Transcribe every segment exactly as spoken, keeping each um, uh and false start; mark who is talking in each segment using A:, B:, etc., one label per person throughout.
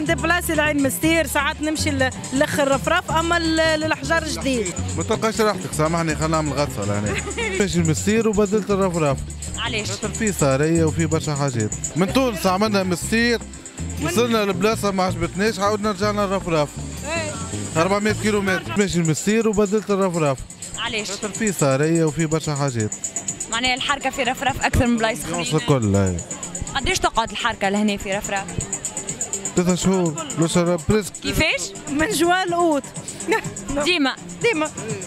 A: نديبلاسي لعين مستير، ساعات نمشي لخ الرفرف، اما للحجار جديد.
B: ما تلقاش راحتك، سامحني خلينا نعمل غطسه لهنا. ماشي المستير وبدلت الرفرف.
C: علاش؟
B: في صاريه وفي برشا حاجات. من تونس عملنا مستير، وصلنا لبلاصه ما عجبتناش، عاودنا رجعنا الرفرف. أربعمية كيلومتر ماشي المستير وبدلت الرفرف.
C: علاش؟
B: في صاريه وفي برشا حاجات.
C: معناها الحركه في رفرف اكثر من بلايص اخرين.
B: تونس الكل. اي
C: قداش تقعد الحركه لهنا في رفرف؟
B: ثلاثة شهور لو بريسك.
C: كيفاش؟
A: من جوال اوت.
C: ديما
A: ديما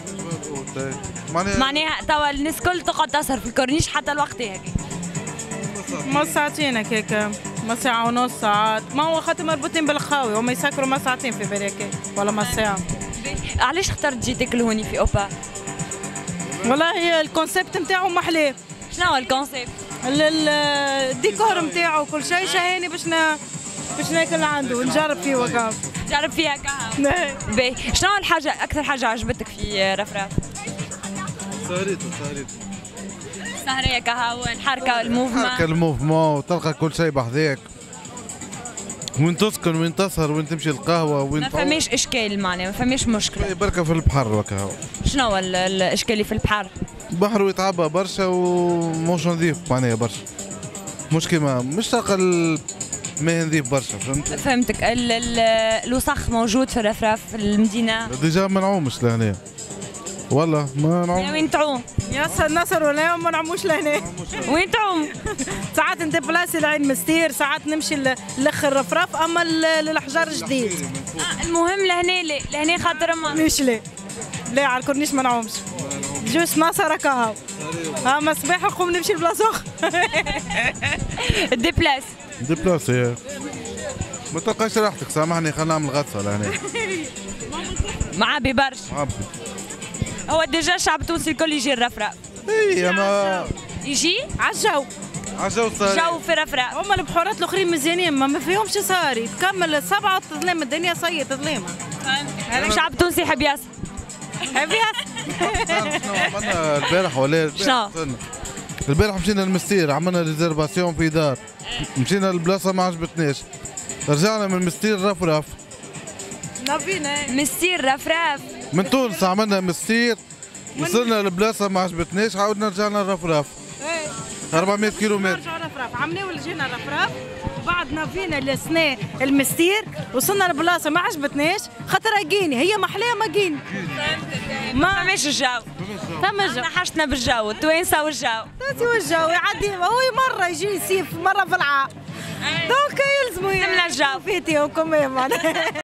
C: معناها توا الناس الكل تقعد تسهر في الكورنيش حتى الوقت هيك.
A: ما ساعتين هكاك، ما ساعة ونص ساعات، ما هو خاطر مربوطين بالخاوي، هما يسكروا ما ساعتين في بالي هكاك ولا ما ساعة.
C: علاش اخترت تجي تاكل هوني في اوبا؟
A: والله الكونسيبت نتاعو محلاه.
C: شنو هو الكونسيبت؟
A: الديكور نتاعو وكل شيء شهيني باش نا باش ناكل عنده ونجرب فيه وكا.
C: جرب فيها قهوة. باهي، شنو الحاجة أكثر حاجة عجبتك في رفرف؟
B: سهريته سهريته.
C: سهرية قهوة، الحركة، الموفمون.
B: الحركة الموفمون، وتلقى كل شيء بحذاك. وين تسكن وين تسهر وين تمشي القهوة وين
C: ما فماش إشكال معناها، ما فماش مشكلة.
B: بركة في البحر وكا.
C: شنو هو الإشكال اللي في البحر؟
B: البحر يتعبى برشا ومش نظيف معناها برشا. مش كيما مش تلقى الماء نظيف برشا، فهمت؟
C: فهمتك. ال ال الوسخ موجود في الرفرف في المدينة؟
B: ديجا ما نعومش لهنا. والله ما نعوم.
C: وين تعوم؟
A: ياسر نصر ولا ما نعموش لهنا.
C: وين تعوم؟
A: ساعات نديبلاسي لعين مستير، ساعات نمشي لخ الرفرف، اما للحجار جديد.
C: آه المهم لهنا ليه؟ لهنا خاطر ما
A: مش ليه؟ لا على الكورنيش ما نعومش. جوست ناصر كهو. اما الصباح نقوم نمشي لبلاصه اخرى.
C: ديبلاس.
B: ديبلاسي. ما تلقاش راحتك، سامحني خلينا نعمل غطسه لهنا.
C: معبي برشا.
B: معبي.
C: هو ديجا الشعب التونسي الكل يجي الرفرف.
B: اي اما
C: يجي
A: عالجو.
B: عالجو صار.
C: جو في رفرف.
A: هما البحورات الاخرين مزيانين، ما ما فيهمش صاري، تكمل سبعه تظلم الدنيا صيت تظلمها.
C: الشعب التونسي يحب ياسر.
A: يحب ياسر.
B: شنو عملنا البارح ولا
C: شنو؟
B: البارح مشينا المستير، عملنا ريزرفاسيون في دار، مشينا البلاصه ما عجبتناش، رجعنا من مستير رفرف.
A: نبينا
C: مستير رفرف.
B: من تونس عملنا مستير، وصلنا البلاصه ما عجبتناش، عاودنا رجعنا الرفرف. أربعمية كيلومتر.
A: نرجعوا رفرف، عملنا ولا جينا رفرف، وبعد نفينا السنة المستير، وصلنا لبلاصه ما عجبتناش، خاطر اجيني هي محلاه ما جيني.
C: ما فماش الجو.
A: فما الجو.
C: احنا حشنا بالجو، التوانسه والجو.
A: تاتي والجو يعدي، هو مره يجي صيف مره في العام. دونك يلزموا
C: يلزمنا الجو.
A: فيتيهم كمان معناها.